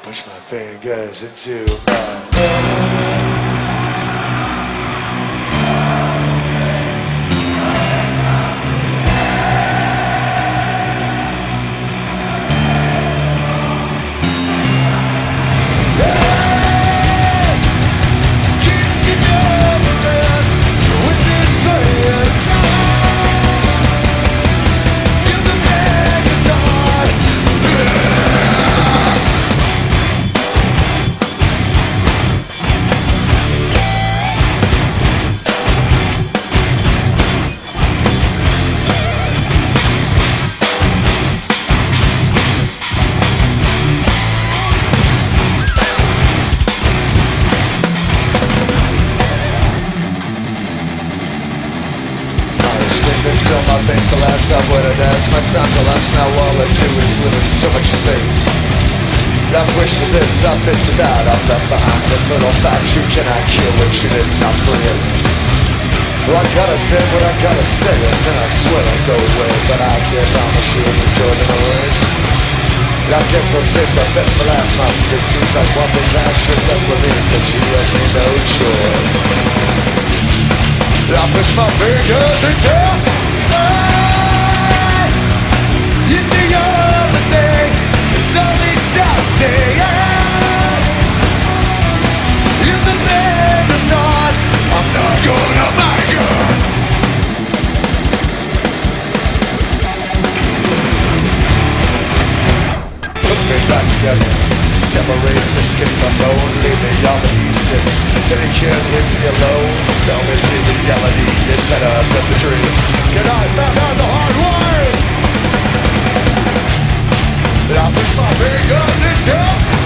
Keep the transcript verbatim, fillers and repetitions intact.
Push my fingers into my head. Until my face collapsed up with a desk. My time's elapsed now, all I do is live in so much faith. I've wished for this, I've been for that, I've left behind this little fact you cannot kill what you did not create. Well, I gotta say what I gotta say, and then I swear I'll go away, but I can't promise you the joy of the ways. I guess I'll save the best for last month. It seems like one thing last trip left with me, cause you left me no choice. I push my fingers until you see everything, it's all these stars saying. In the madness on, I'm not gonna make it. Put me back together, separate the skin from bone, leave me on the pieces. Then you can't leave me alone. Tell me the reality is better than the dream. Can I found out the hard way? I push my fingers into